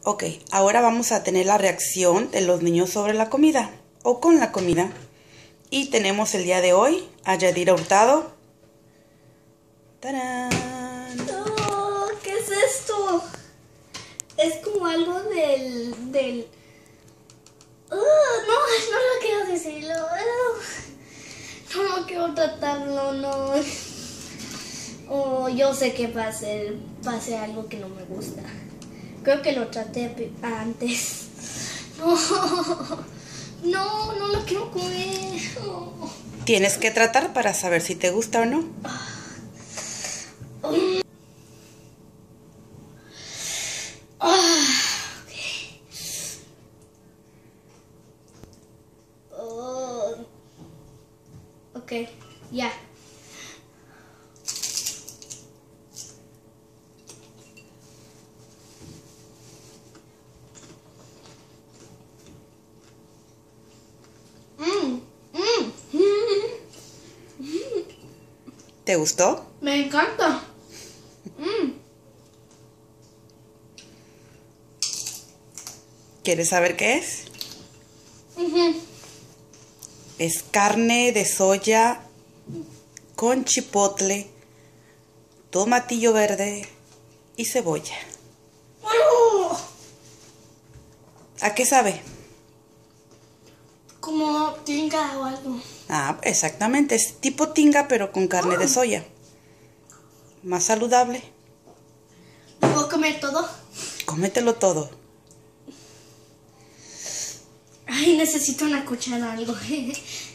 Ok, ahora vamos a tener la reacción de los niños sobre la comida o con la comida. Y tenemos el día de hoy a Yadira Hurtado. ¡Tarán! Oh, ¿qué es esto? Es como algo del... no lo quiero decirlo. No quiero tratarlo, no. Oh, yo sé que pase algo que no me gusta. Creo que lo traté antes. No lo quiero comer. Oh. Tienes que tratar para saber si te gusta o no. Okay. Oh. Ok, ya. ¿Te gustó? Me encanta. ¿Quieres saber qué es? Es carne de soya con chipotle, tomatillo verde y cebolla. ¿A qué sabe? Como tinga o algo. Ah, exactamente, es tipo tinga pero con carne de soya. Más saludable. ¿Puedo comer todo? Cómetelo todo. Ay, necesito una cuchara o algo.